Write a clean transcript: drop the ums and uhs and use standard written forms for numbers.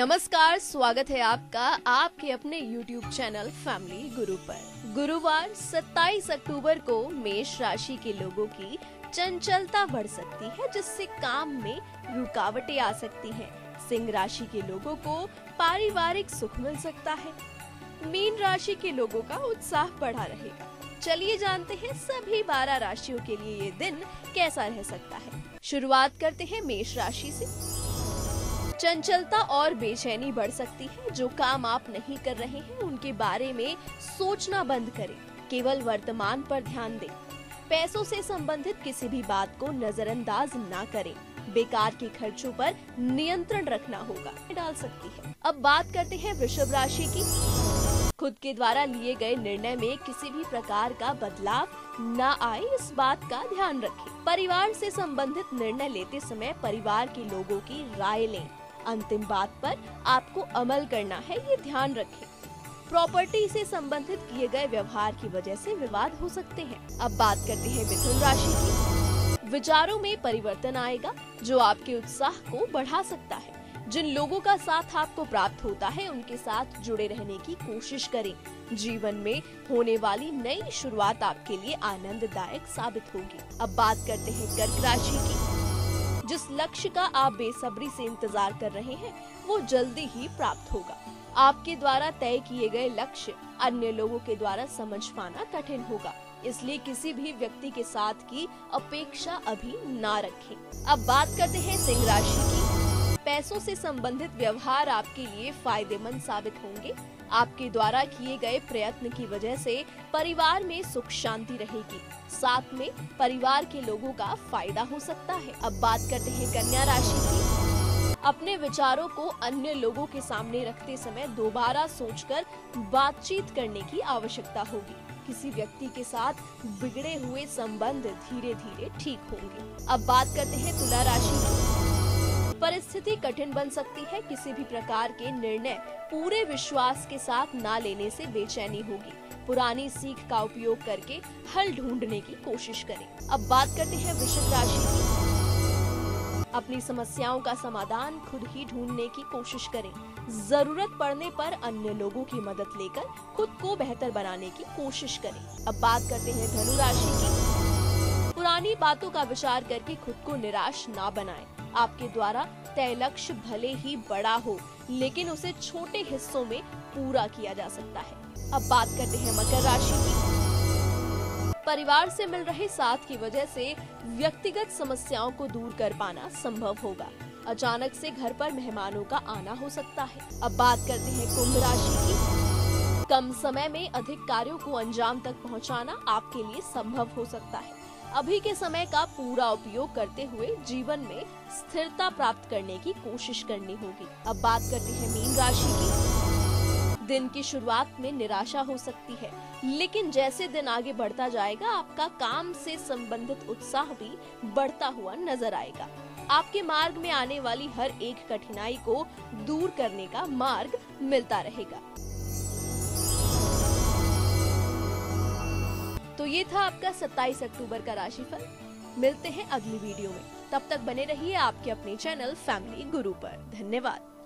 नमस्कार, स्वागत है आपका आपके अपने YouTube चैनल फैमिली गुरु पर। गुरुवार 27 अक्टूबर को मेष राशि के लोगों की चंचलता बढ़ सकती है, जिससे काम में रुकावटें आ सकती हैं। सिंह राशि के लोगों को पारिवारिक सुख मिल सकता है। मीन राशि के लोगों का उत्साह बढ़ा रहेगा। चलिए जानते हैं सभी 12 राशियों के लिए ये दिन कैसा रह सकता है। शुरुआत करते हैं मेष राशि से। चंचलता और बेचैनी बढ़ सकती है। जो काम आप नहीं कर रहे हैं उनके बारे में सोचना बंद करें, केवल वर्तमान पर ध्यान दें। पैसों से संबंधित किसी भी बात को नजरअंदाज ना करें। बेकार के खर्चों पर नियंत्रण रखना होगा, डाल सकती है। अब बात करते हैं वृषभ राशि की। खुद के द्वारा लिए गए निर्णय में किसी भी प्रकार का बदलाव न आए, इस बात का ध्यान रखें। परिवार से संबंधित निर्णय लेते समय परिवार के लोगों की राय लें। अंतिम बात पर आपको अमल करना है, ये ध्यान रखें। प्रॉपर्टी से संबंधित किए गए व्यवहार की वजह से विवाद हो सकते हैं। अब बात करते हैं मिथुन राशि की। विचारों में परिवर्तन आएगा, जो आपके उत्साह को बढ़ा सकता है। जिन लोगों का साथ आपको प्राप्त होता है उनके साथ जुड़े रहने की कोशिश करें। जीवन में होने वाली नई शुरुआत आपके लिए आनंददायक साबित होगी। अब बात करते हैं कर्क राशि की। जिस लक्ष्य का आप बेसब्री से इंतजार कर रहे हैं वो जल्दी ही प्राप्त होगा। आपके द्वारा तय किए गए लक्ष्य अन्य लोगों के द्वारा समझ पाना कठिन होगा, इसलिए किसी भी व्यक्ति के साथ की अपेक्षा अभी ना रखें। अब बात करते हैं सिंह राशि की। पैसों से संबंधित व्यवहार आपके लिए फायदेमंद साबित होंगे। आपके द्वारा किए गए प्रयत्न की वजह से परिवार में सुख शांति रहेगी। साथ में परिवार के लोगों का फायदा हो सकता है। अब बात करते हैं कन्या राशि की। अपने विचारों को अन्य लोगों के सामने रखते समय दोबारा सोचकर बातचीत करने की आवश्यकता होगी। किसी व्यक्ति के साथ बिगड़े हुए संबंध धीरे धीरे ठीक होंगे। अब बात करते हैं तुला राशि की। परिस्थिति कठिन बन सकती है। किसी भी प्रकार के निर्णय पूरे विश्वास के साथ ना लेने से बेचैनी होगी। पुरानी सीख का उपयोग करके हल ढूंढने की कोशिश करें। अब बात करते हैं वृश्चिक राशि की। अपनी समस्याओं का समाधान खुद ही ढूंढने की कोशिश करें। जरूरत पड़ने पर अन्य लोगों की मदद लेकर खुद को बेहतर बनाने की कोशिश करें। अब बात करते हैं धनु राशि की। पुरानी बातों का विचार करके खुद को निराश ना बनाएं। आपके द्वारा तय लक्ष्य भले ही बड़ा हो, लेकिन उसे छोटे हिस्सों में पूरा किया जा सकता है। अब बात करते हैं मकर राशि की। परिवार से मिल रहे साथ की वजह से व्यक्तिगत समस्याओं को दूर कर पाना संभव होगा। अचानक से घर पर मेहमानों का आना हो सकता है। अब बात करते हैं कुंभ राशि की। कम समय में अधिक कार्यों को अंजाम तक पहुंचाना आपके लिए संभव हो सकता है। अभी के समय का पूरा उपयोग करते हुए जीवन में स्थिरता प्राप्त करने की कोशिश करनी होगी। अब बात करते हैं मीन राशि की। दिन की शुरुआत में निराशा हो सकती है, लेकिन जैसे दिन आगे बढ़ता जाएगा आपका काम से संबंधित उत्साह भी बढ़ता हुआ नजर आएगा। आपके मार्ग में आने वाली हर एक कठिनाई को दूर करने का मार्ग मिलता रहेगा। तो ये था आपका 27 अक्टूबर का राशिफल। मिलते हैं अगली वीडियो में। तब तक बने रहिए आपके अपने चैनल फैमिली गुरु पर। धन्यवाद।